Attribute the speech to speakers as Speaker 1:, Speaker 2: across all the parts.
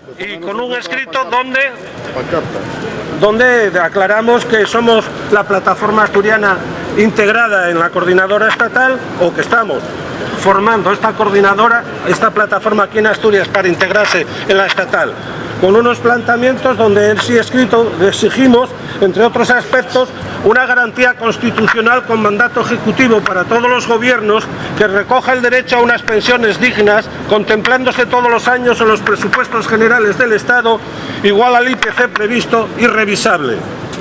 Speaker 1: y con un escrito donde aclaramos que somos la plataforma asturiana integrada en la coordinadora estatal, o que estamos formando esta coordinadora, esta plataforma aquí en Asturias para integrarse en la estatal, con unos planteamientos donde en sí escrito exigimos, entre otros aspectos, una garantía constitucional con mandato ejecutivo para todos los gobiernos que recoja el derecho a unas pensiones dignas, contemplándose todos los años en los presupuestos generales del Estado, igual al IPC previsto y revisable.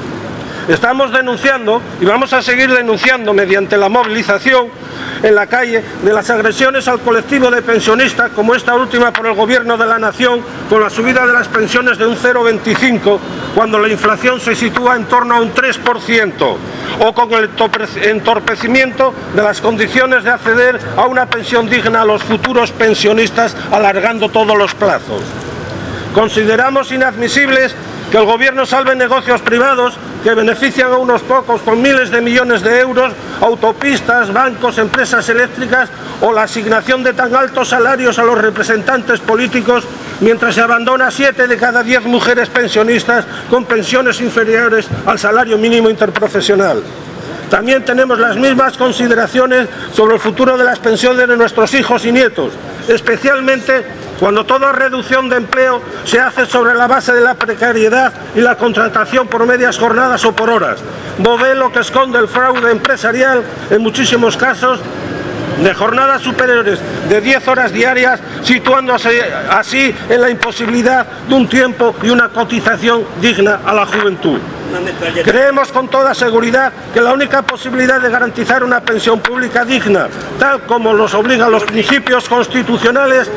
Speaker 1: Estamos denunciando y vamos a seguir denunciando mediante la movilización en la calle de las agresiones al colectivo de pensionistas, como esta última por el Gobierno de la Nación, con la subida de las pensiones de un 0,25, cuando la inflación se sitúa en torno a un 3%, o con el entorpecimiento de las condiciones de acceder a una pensión digna a los futuros pensionistas, alargando todos los plazos. Consideramos inadmisibles que el Gobierno salve negocios privados que benefician a unos pocos con miles de millones de euros, autopistas, bancos, empresas eléctricas o la asignación de tan altos salarios a los representantes políticos, mientras se abandona a 7 de cada 10 mujeres pensionistas con pensiones inferiores al salario mínimo interprofesional. También tenemos las mismas consideraciones sobre el futuro de las pensiones de nuestros hijos y nietos, especialmente cuando toda reducción de empleo se hace sobre la base de la precariedad y la contratación por medias jornadas o por horas, modelo que esconde el fraude empresarial en muchísimos casos de jornadas superiores de 10 horas diarias, situándose así en la imposibilidad de un tiempo y una cotización digna a la juventud. Creemos con toda seguridad que la única posibilidad de garantizar una pensión pública digna, tal como los obligan los principios constitucionales,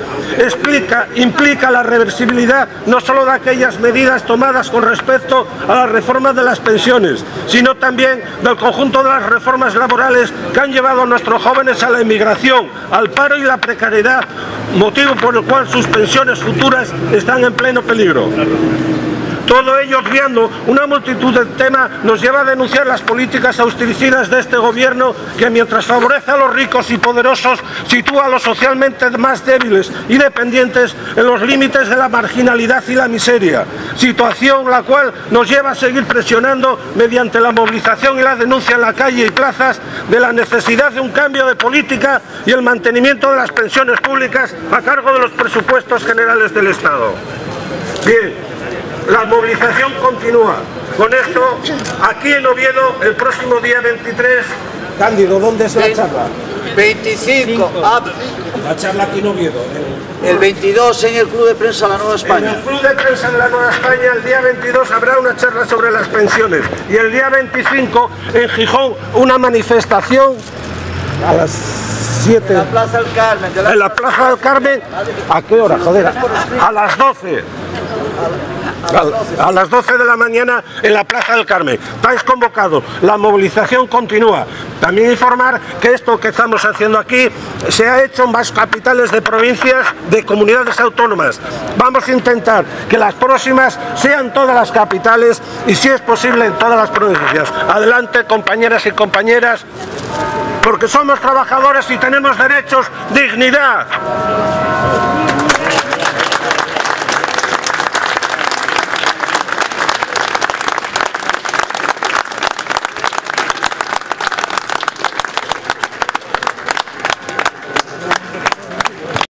Speaker 1: implica la reversibilidad no solo de aquellas medidas tomadas con respecto a la reforma de las pensiones, sino también del conjunto de las reformas laborales que han llevado a nuestros jóvenes a la emigración, al paro y la precariedad, motivo por el cual sus pensiones futuras están en pleno peligro. Todo ello, obviando una multitud de temas, nos lleva a denunciar las políticas austericidas de este gobierno que, mientras favorece a los ricos y poderosos, sitúa a los socialmente más débiles y dependientes en los límites de la marginalidad y la miseria, situación la cual nos lleva a seguir presionando mediante la movilización y la denuncia en la calle y plazas de la necesidad de un cambio de política y el mantenimiento de las pensiones públicas a cargo de los presupuestos generales del Estado. Bien. La movilización continúa. Con esto, aquí en Oviedo, el próximo día 23... Cándido, ¿dónde es la charla?
Speaker 2: 25.
Speaker 1: La charla aquí en Oviedo.
Speaker 2: El 22 en el Club de Prensa de la Nueva España.
Speaker 1: En el Club de Prensa de la Nueva España, el día 22 habrá una charla sobre las pensiones. Y el día 25, en Gijón, una manifestación a las 7.
Speaker 2: En la Plaza del Carmen.
Speaker 1: En la Plaza del Carmen, ¿a qué hora? Joder, a las 12. A las 12 de la mañana en la Plaza del Carmen. Estáis convocados, la movilización continúa. También informar que esto que estamos haciendo aquí se ha hecho en más capitales de provincias, de comunidades autónomas. Vamos a intentar que las próximas sean todas las capitales y, si es posible, en todas las provincias. Adelante, compañeras y compañeras, porque somos trabajadores y tenemos derechos, dignidad.